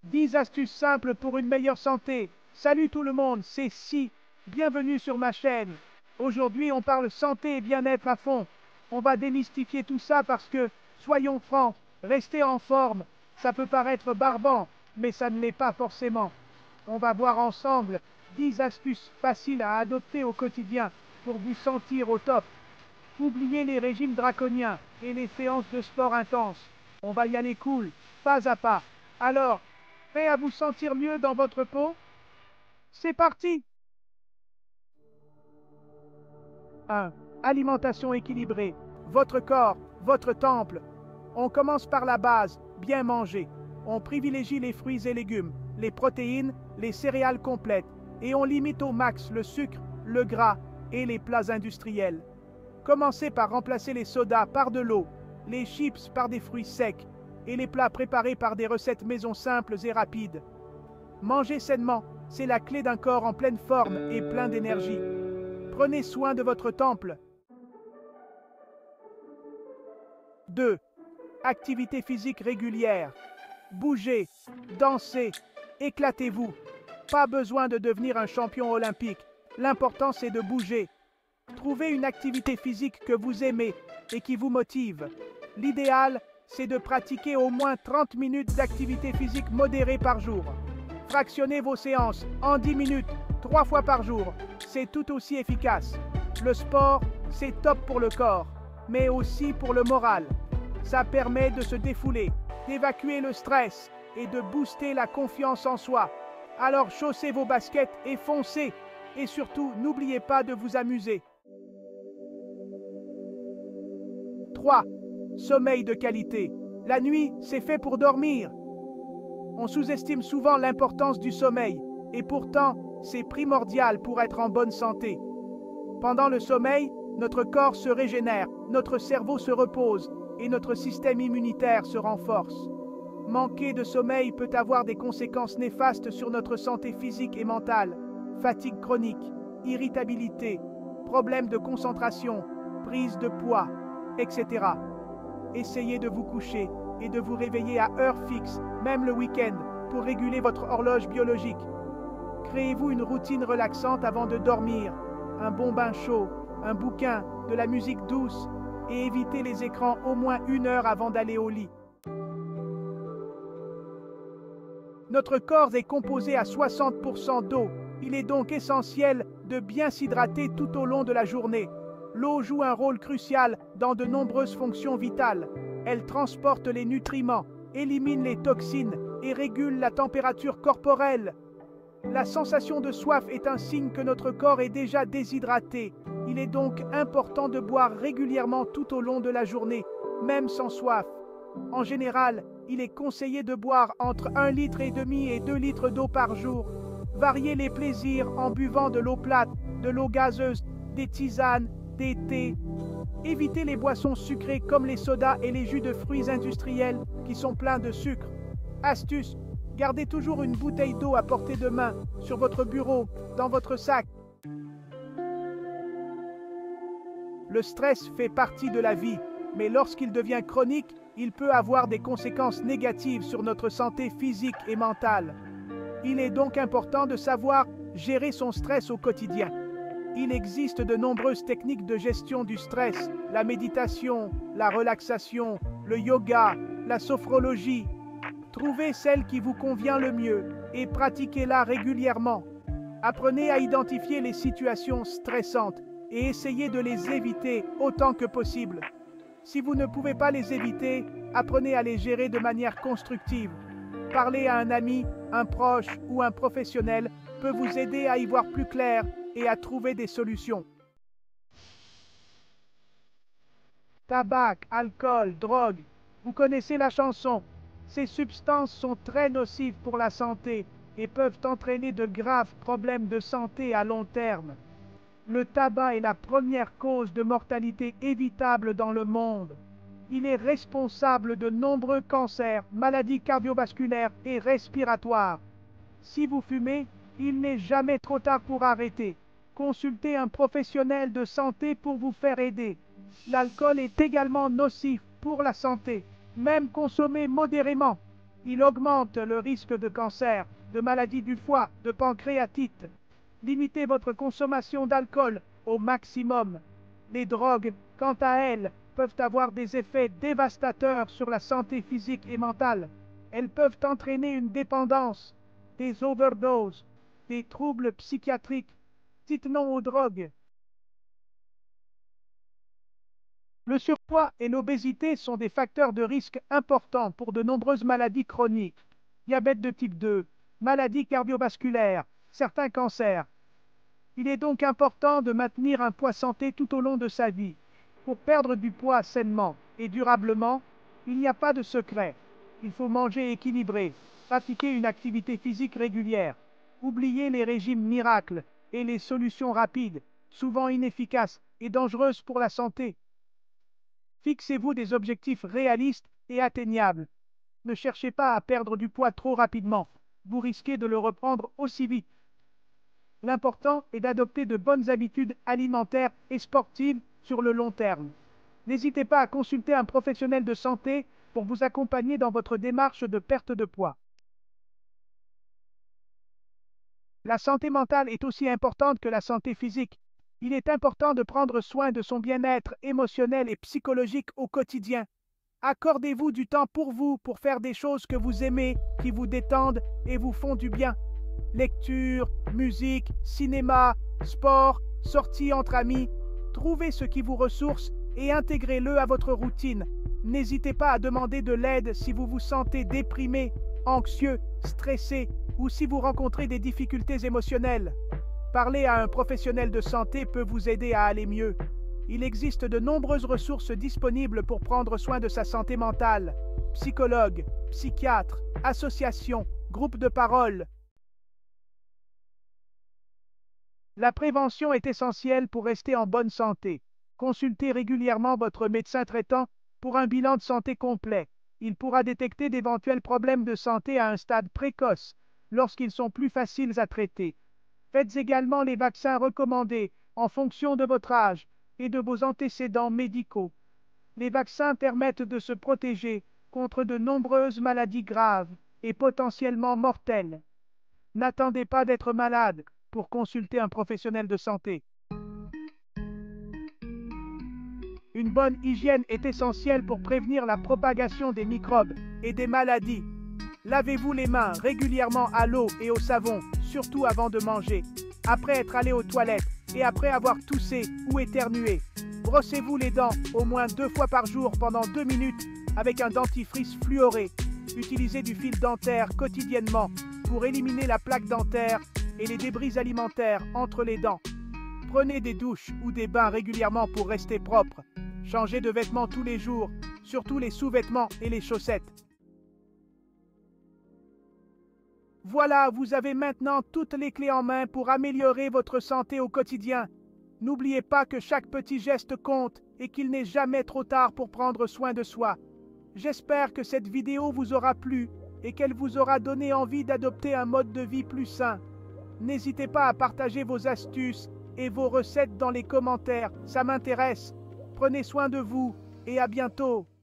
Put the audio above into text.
10 astuces simples pour une meilleure santé. Salut tout le monde, c'est Si. Bienvenue sur ma chaîne. Aujourd'hui, on parle santé et bien-être à fond. On va démystifier tout ça parce que, soyons francs, rester en forme, ça peut paraître barbant, mais ça ne l'est pas forcément. On va voir ensemble 10 astuces faciles à adopter au quotidien pour vous sentir au top. Oubliez les régimes draconiens et les séances de sport intenses. On va y aller cool, pas à pas. Alors, prêt à vous sentir mieux dans votre peau? C'est parti! 1. Alimentation équilibrée. Votre corps, votre temple. On commence par la base, bien manger. On privilégie les fruits et légumes, les protéines, les céréales complètes, et on limite au max le sucre, le gras et les plats industriels. Commencez par remplacer les sodas par de l'eau, les chips par des fruits secs, et les plats préparés par des recettes maison simples et rapides. Manger sainement, c'est la clé d'un corps en pleine forme et plein d'énergie. Prenez soin de votre temple. 2. Activité physique régulière. Bougez, dansez, éclatez-vous. Pas besoin de devenir un champion olympique. L'important c'est de bouger. Trouvez une activité physique que vous aimez et qui vous motive. L'idéal, c'est de pratiquer au moins 30 minutes d'activité physique modérée par jour. Fractionnez vos séances en 10 minutes, 3 fois par jour. C'est tout aussi efficace. Le sport, c'est top pour le corps, mais aussi pour le moral. Ça permet de se défouler, d'évacuer le stress et de booster la confiance en soi. Alors chaussez vos baskets et foncez. Et surtout, n'oubliez pas de vous amuser. 3. Sommeil de qualité. La nuit, c'est fait pour dormir. On sous-estime souvent l'importance du sommeil, et pourtant, c'est primordial pour être en bonne santé. Pendant le sommeil, notre corps se régénère, notre cerveau se repose, et notre système immunitaire se renforce. Manquer de sommeil peut avoir des conséquences néfastes sur notre santé physique et mentale. Fatigue chronique, irritabilité, problèmes de concentration, prise de poids, etc. Essayez de vous coucher et de vous réveiller à heure fixe, même le week-end, pour réguler votre horloge biologique. Créez-vous une routine relaxante avant de dormir, un bon bain chaud, un bouquin, de la musique douce, et évitez les écrans au moins 1 heure avant d'aller au lit. Notre corps est composé à 60% d'eau. Il est donc essentiel de bien s'hydrater tout au long de la journée. L'eau joue un rôle crucial dans de nombreuses fonctions vitales. Elle transporte les nutriments, élimine les toxines et régule la température corporelle. La sensation de soif est un signe que notre corps est déjà déshydraté. Il est donc important de boire régulièrement tout au long de la journée, même sans soif. En général, il est conseillé de boire entre 1,5 litre et 2 litres d'eau par jour. Variez les plaisirs en buvant de l'eau plate, de l'eau gazeuse, des tisanes, des thés. Évitez les boissons sucrées comme les sodas et les jus de fruits industriels qui sont pleins de sucre. Astuce, gardez toujours une bouteille d'eau à portée de main, sur votre bureau, dans votre sac. Le stress fait partie de la vie, mais lorsqu'il devient chronique, il peut avoir des conséquences négatives sur notre santé physique et mentale. Il est donc important de savoir gérer son stress au quotidien. Il existe de nombreuses techniques de gestion du stress, la méditation, la relaxation, le yoga, la sophrologie. Trouvez celle qui vous convient le mieux et pratiquez-la régulièrement. Apprenez à identifier les situations stressantes et essayez de les éviter autant que possible. Si vous ne pouvez pas les éviter, apprenez à les gérer de manière constructive. Parler à un ami, un proche ou un professionnel peut vous aider à y voir plus clair et à trouver des solutions. Tabac, alcool, drogue, vous connaissez la chanson. Ces substances sont très nocives pour la santé et peuvent entraîner de graves problèmes de santé à long terme. Le tabac est la première cause de mortalité évitable dans le monde. Il est responsable de nombreux cancers, maladies cardiovasculaires et respiratoires. Si vous fumez, il n'est jamais trop tard pour arrêter. Consultez un professionnel de santé pour vous faire aider. L'alcool est également nocif pour la santé, même consommé modérément. Il augmente le risque de cancer, de maladies du foie, de pancréatite. Limitez votre consommation d'alcool au maximum. Les drogues, quant à elles, peuvent avoir des effets dévastateurs sur la santé physique et mentale. Elles peuvent entraîner une dépendance, des overdoses, des troubles psychiatriques. Dites non aux drogues. Le surpoids et l'obésité sont des facteurs de risque importants pour de nombreuses maladies chroniques. Diabète de type 2, maladies cardiovasculaires, certains cancers. Il est donc important de maintenir un poids santé tout au long de sa vie. Pour perdre du poids sainement et durablement, il n'y a pas de secret. Il faut manger équilibré, pratiquer une activité physique régulière, oublier les régimes miracles et les solutions rapides, souvent inefficaces et dangereuses pour la santé. Fixez-vous des objectifs réalistes et atteignables. Ne cherchez pas à perdre du poids trop rapidement. Vous risquez de le reprendre aussi vite. L'important est d'adopter de bonnes habitudes alimentaires et sportives sur le long terme. N'hésitez pas à consulter un professionnel de santé pour vous accompagner dans votre démarche de perte de poids. La santé mentale est aussi importante que la santé physique. Il est important de prendre soin de son bien-être émotionnel et psychologique au quotidien. Accordez-vous du temps pour vous, pour faire des choses que vous aimez, qui vous détendent et vous font du bien. Lecture, musique, cinéma, sport, sorties entre amis. Trouvez ce qui vous ressource et intégrez-le à votre routine. N'hésitez pas à demander de l'aide si vous vous sentez déprimé, anxieux, stressé ou si vous rencontrez des difficultés émotionnelles. Parler à un professionnel de santé peut vous aider à aller mieux. Il existe de nombreuses ressources disponibles pour prendre soin de sa santé mentale. Psychologues, psychiatres, associations, groupes de parole. La prévention est essentielle pour rester en bonne santé. Consultez régulièrement votre médecin traitant pour un bilan de santé complet. Il pourra détecter d'éventuels problèmes de santé à un stade précoce, lorsqu'ils sont plus faciles à traiter. Faites également les vaccins recommandés en fonction de votre âge et de vos antécédents médicaux. Les vaccins permettent de se protéger contre de nombreuses maladies graves et potentiellement mortelles. N'attendez pas d'être malade pour consulter un professionnel de santé. Une bonne hygiène est essentielle pour prévenir la propagation des microbes et des maladies. Lavez-vous les mains régulièrement à l'eau et au savon, surtout avant de manger, après être allé aux toilettes et après avoir toussé ou éternué. Brossez-vous les dents au moins 2 fois par jour pendant 2 minutes avec un dentifrice fluoré. Utilisez du fil dentaire quotidiennement pour éliminer la plaque dentaire et les débris alimentaires entre les dents. Prenez des douches ou des bains régulièrement pour rester propre. Changez de vêtements tous les jours, surtout les sous-vêtements et les chaussettes. Voilà, vous avez maintenant toutes les clés en main pour améliorer votre santé au quotidien. N'oubliez pas que chaque petit geste compte et qu'il n'est jamais trop tard pour prendre soin de soi. J'espère que cette vidéo vous aura plu et qu'elle vous aura donné envie d'adopter un mode de vie plus sain. N'hésitez pas à partager vos astuces et vos recettes dans les commentaires, ça m'intéresse. Prenez soin de vous et à bientôt.